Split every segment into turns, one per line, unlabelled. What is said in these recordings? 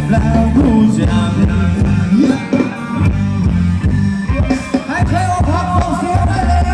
แล้วผู้จำให้ใครเอาพักเอาเสียงได้เลย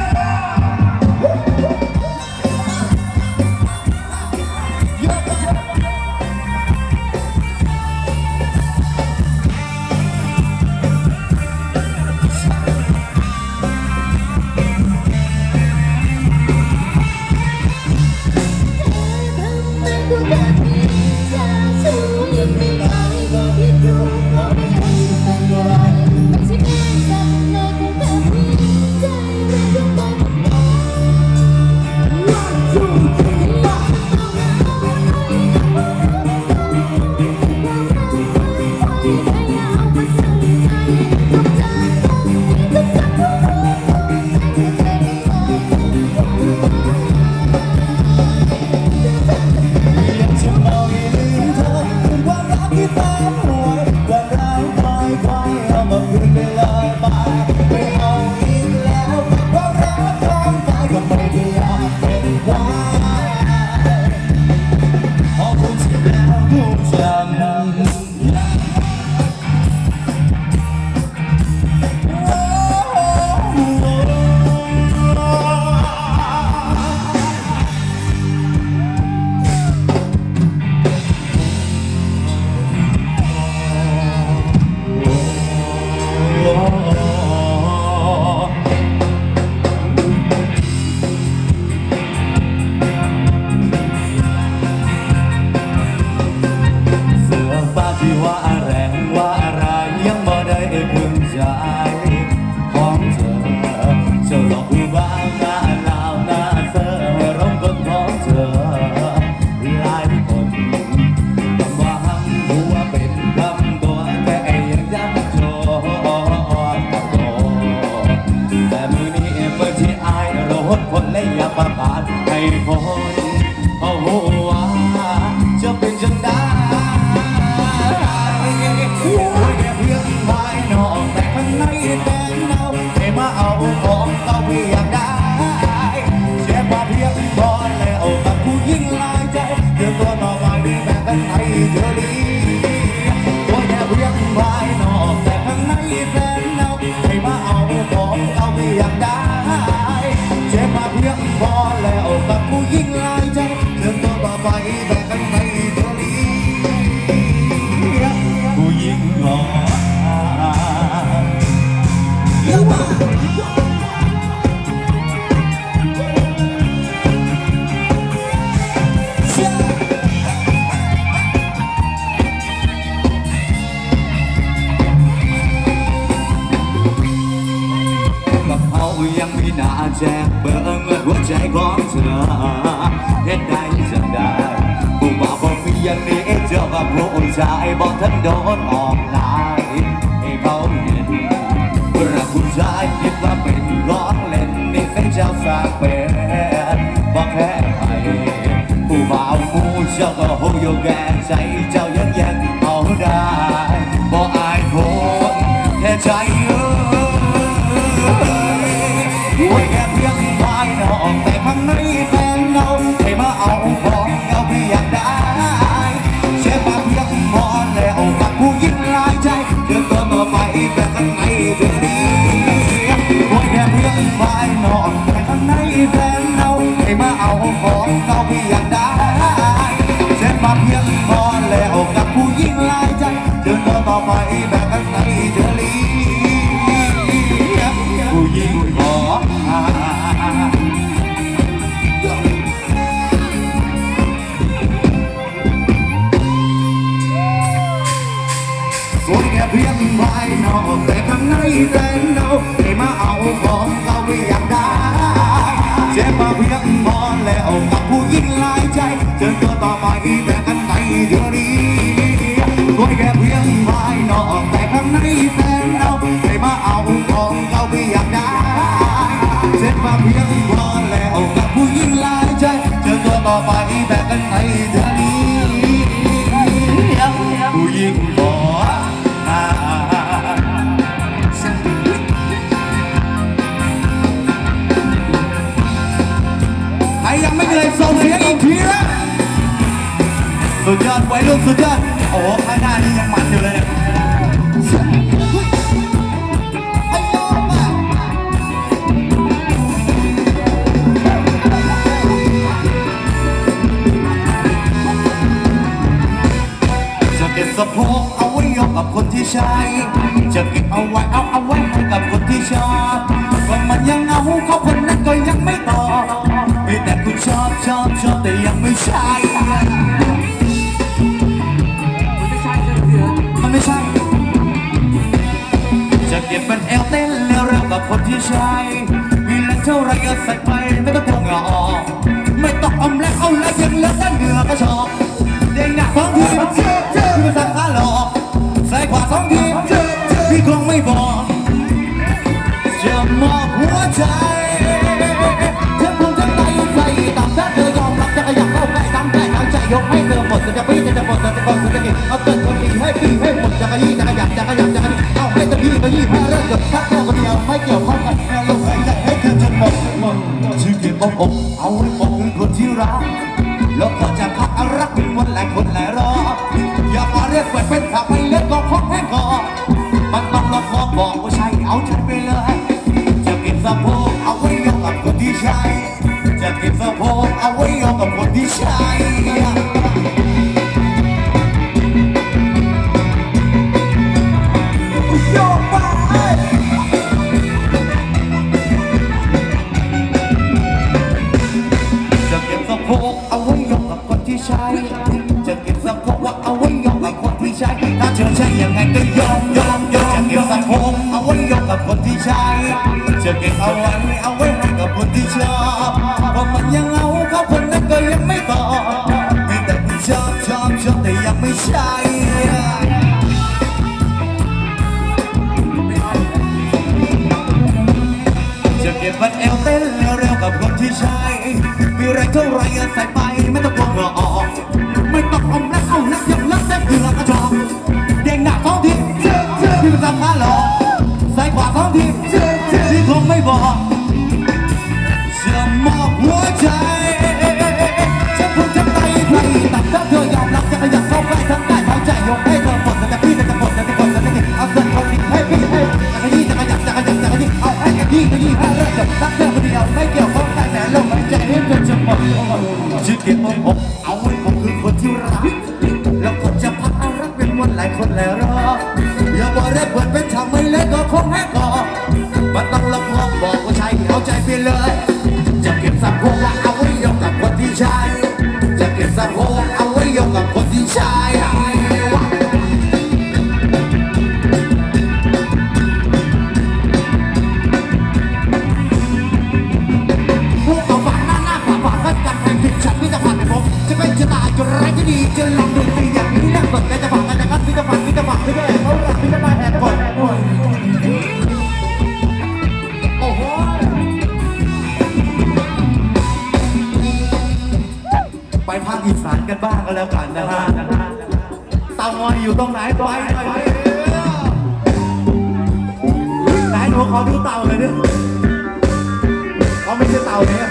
ยังไม่น่าแจกเบิ่งหัวใจของเธอเฮ็ดได้จังได้ผู้บ่าวบ่มีอย่างนี้เจ้ากับผู้ชายบ่ทันโดนออกลายให้เขาเห็นรักผู้ชายคิดว่าเป็นร้องเล่นนี่เป็นเจ้าสากเป็นบ่แพ้ใครผู้บ่าวผู้เจ้าก็หูอยู่แก่ใจเจ้ายังเอาได้บ่อายคนแค่ใจแค่เพียงภายนอกแต่ข้างในแฟนเราให้มาเอาของเราเพียงได้เชื่อมาเพียงพอแล้วกับผู้หญิงหลายใจเดินตัวมาไปแต่ข้างในเธอดีแค่เพียงภายนอกแต่ข้างในแฟนเราให้มาเอาของเราเพียงได้เชื่อมาเพียงพอแล้วกับผู้หญิงหลายใจเดินตัวมาไปแต่ข้างในเธอดีผู้หญิงขอสวยแค่เพียงภายนอกแต่ข้างในแฟนเราให้มาเอาของเราไม่อยากได้เจ็บมาเพียงพอแล้วกับผู้หญิงหลายใจเจอตัวต่อไปแต่ข้างในเดี๋ยวนี้สวยแค่เพียงภายนอกแต่ข้างในแฟนเราให้มาเอาของเราไม่อยากได้เจ็บมาเพียงพอแล้วกับผู้หญิงหลายใจเจอตัวต่อไปแต่ข้างในเดี๋ยวนี้ผู้หญิงขอใครยังไม่เหนื่อยส่งเสียงอีกทีนะสุดยอดวัยรุ่นสุดยอดโอ้ข้างหน้านี่ยังมันอยู่เลยจะเก็บสะโพกเอาไว้ยกกับคนที่ใช้จะเก็บเอาไว้ให้กับคนที่ชอบก็มันยังเอาเขาคนนั้นก็ยังไม่ตอบมีแต่คุณชอบแต่ยังไม่ใช่มันไม่ใช่จะเก็บเป็นเอลเต้นแล้วเร็วกับคนที่ใช้มีแรงเท่าไรก็ใส่ไปไม่ต้องกลัวเหงื่อออกไม่ต้องอมและเอาและยังเหลือแต่เหงื่อก็ชอบเด้งหนัก2 ทีพี่สั่งขาหลอกใส่ขวา2 ทีพี่คงไม่บอกจะมอบหัวใจจะพูดจะไปใส่ตามถ้าเธอยอมรับจะขยับเข้าใกล้ทำใกล้ทางใจยกให้เธอหมดจะพี่จะหมดจะก่อนจะกินเอาเตือนคนดีให้พี่ให้หมดจะขยี้จะขยับเอาให้แต่พี่ขยี้ให้เลิกกับทักตัวคนเดียวไม่เกี่ยวข้องกันลมหายใจให้เธอจนหมดชื่อเก็บอกเอาไว้บอกคือคนที่รักแล้วพอจะพักรักเป็นวันหลายคนหลายรอบอย่ามาเรียกเป็นข่าวไม่เล็กก็คงแห้งคอมันต้องรอขอบอกว่าใช่เอาฉันไปเลยจะเก็บสะโพกเอาไว้ยกกับคนที่ใช่จะเก็บสะโพกเอาไว้ยกกับคนที่ใช่โยกไปจะเก็บสะโพกเอาไว้ยกกับคนที่ใช่จะเก็บสะโพกว่าเอาไว้ยกกับคนที่ใช่ถ้าเธอใช่ยังไงก็ยอมจะเก็บสะโพกเอาไว้ยกกับคนที่ใช่จะเก็บเอาไว้ให้กับคนที่ชอบเพราะมันยังเอาเขาคนนั้นก็ยังไม่ตอบมีแต่คุณชอบแต่ยังไม่ใช่จะเก็บบัตรเอลเต้นเร็วกับคนที่ใช่มีแรงเท่าไรใส่ไปไม่ต้องกลัวเหงื่อออกไม่ต้องอมและเอานักยังรักแต่เกลือกระจอกเด้งหนัก2 ทีพี่เป็นสามขาหลอกใส่ขวา2 ทีที่คงไม่บอกจะมอบหัวใจจะพูดจะไปตัดถ้าเธอยอมรับจะขยับเข้าใกล้ทั้งกายทั้งใจยกให้เธอหมดแต่พี่จะหมดแต่คนจะกินเอาเส้นคนดีให้พี่ให้จะขยี้จะขยับเอาให้กันยี่ให้เลิกกับรักเธอคนเดียวไม่เกี่ยวข้องแต่ลมหายใจให้จนจะหมดชื่อเก็บอกเอาไว้ผมคือคนที่รักแล้วคนจะพักรักเป็นวันหลายคนแล้วรออย่าบอกได้เปิดเป็นทำไม่เล็กก็คงแห้งคอมันต้องลองบอกว่าใช่เอาใจไปเลยจะเก็บสะโพกเอาไว้ยกกับคนที่ใช่จะเก็บสะโพกเอาไว้ยกกับคนที่ใช่ฉันพิจารณาในผมจะเป็นจะตายจะร้ายจะดีจะลองดูสิอย่างนี้นั่งสดใจจะฝังกันจะกัดพิจารณาไม่ได้เขาหลับพิจารณาแหกก่อนโอ้โหไปภาคอีสานกันบ้างก็แล้วกันนะฮะเตางอยอยู่ตรงไหนไปไหนหนูขอดูเต่าเลยดิเขาไม่ใช่เต่าเนี่ย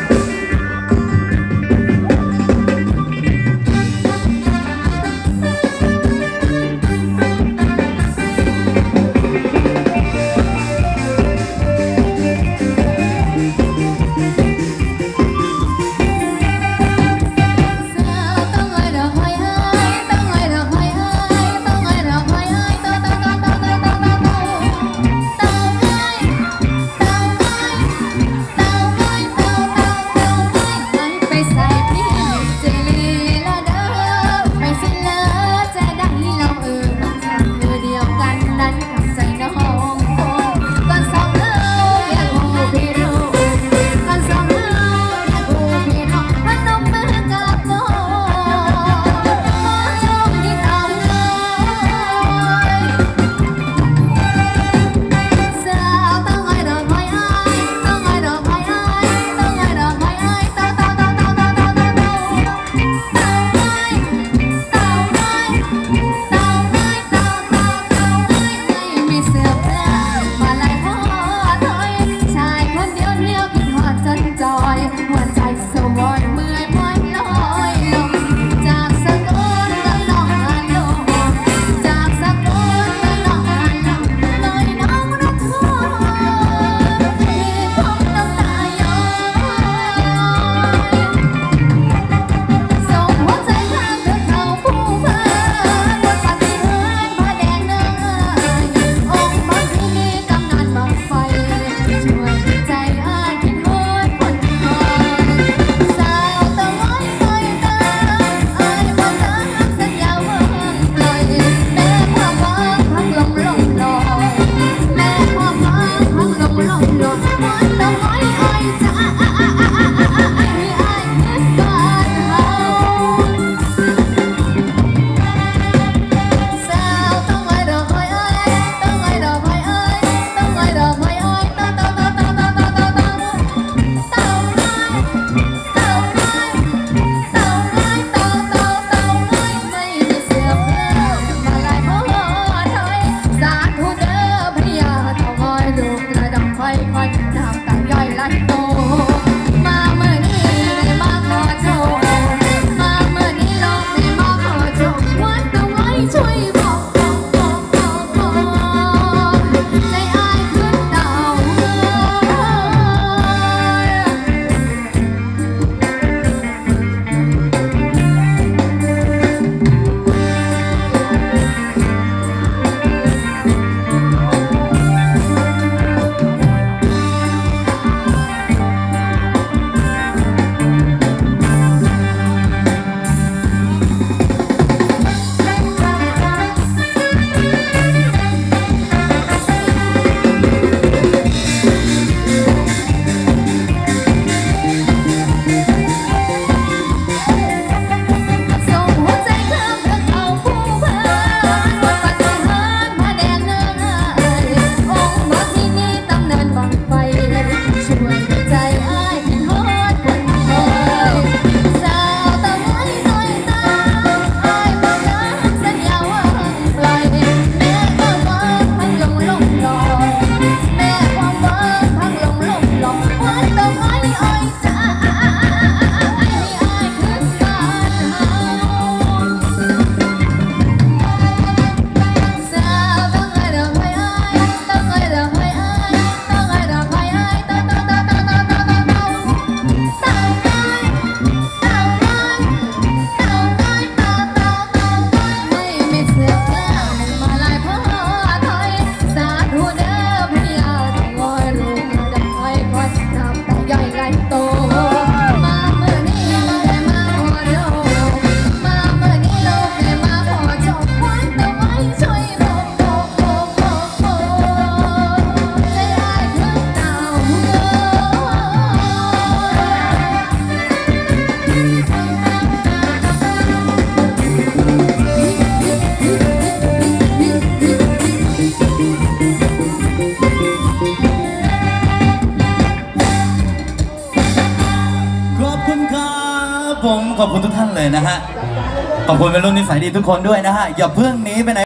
ผมขอบคุณทุกท่านเลยนะฮะขอบคุณเป็นรุ่นนิสัยดีทุกคนด้วยนะฮะอย่าเพิ่งหนีไปไหน